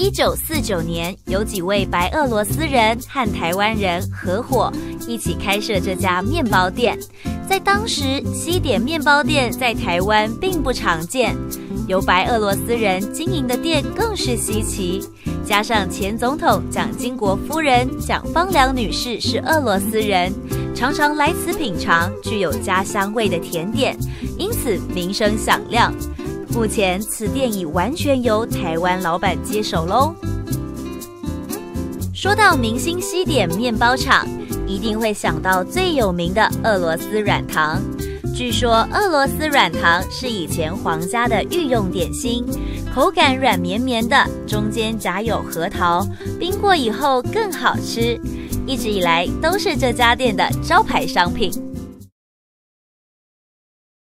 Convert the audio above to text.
1949年，有几位白俄罗斯人和台湾人合伙一起开设这家面包店。在当时，西点面包店在台湾并不常见，由白俄罗斯人经营的店更是稀奇。加上前总统蒋经国夫人蒋方良女士是俄罗斯人，常常来此品尝具有家乡味的甜点，因此名声响亮。目前此店已完全由台湾老板接手喽。说到明星西点面包厂，一定会想到最有名的俄罗斯软糖。据说俄罗斯软糖是以前皇家的御用点心，口感软绵绵的，中间夹有核桃，冰过以后更好吃，一直以来都是这家店的招牌商品。